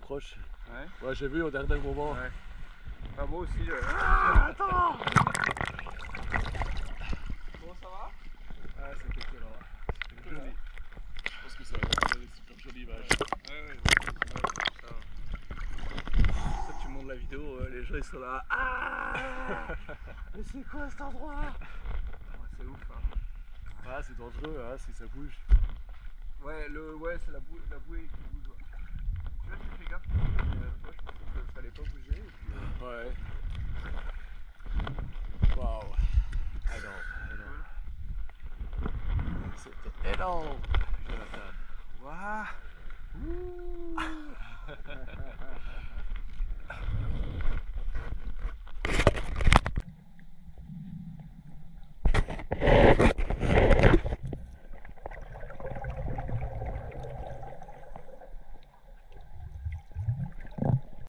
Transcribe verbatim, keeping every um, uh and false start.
proche. Ouais. Ouais, j'ai vu au dernier moment. Ouais. Ah, moi aussi. Euh... Ah, attends. Bon, ça va? Ah, c'était excellent. C'était joli. Je pense que ça va être une super jolie image. Ouais, ouais, ouais, ça. Ça, tu montes la vidéo, euh, les gens ils sont là. Ah. Mais c'est quoi cet endroit? Ouais, c'est ouf, hein. Ah, c'est dangereux, hein, si ça bouge. Ouais, le, ouais, c'est la, bou la bouée qui bouge. Ouais. Tu vois, tu fais gaffe. Euh, toi, je pensais que ça allait pas bouger. Et puis, euh... Ouais. Waouh. Énorme, énorme. C'était énorme, Jonathan. Waouh.